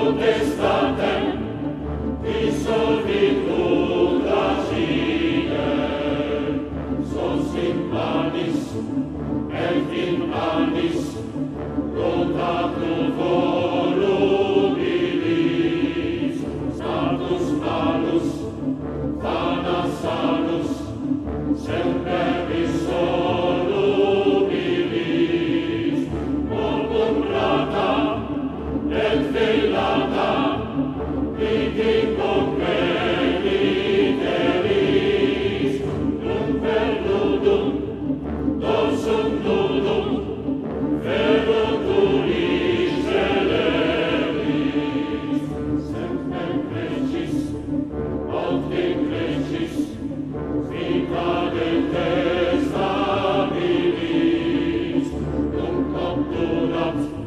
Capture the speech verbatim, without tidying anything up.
potestatem, dissolvitur agire, sos in panis, et in panis, rotatur volubilis, status malus, vana salus, semper solubilis, mortum rata, et velata, vidico crediteris, dum verdudum, dorsum nudum, veruturis celeris, semper crecis, optim crecis, vita detestabilis, dum copturat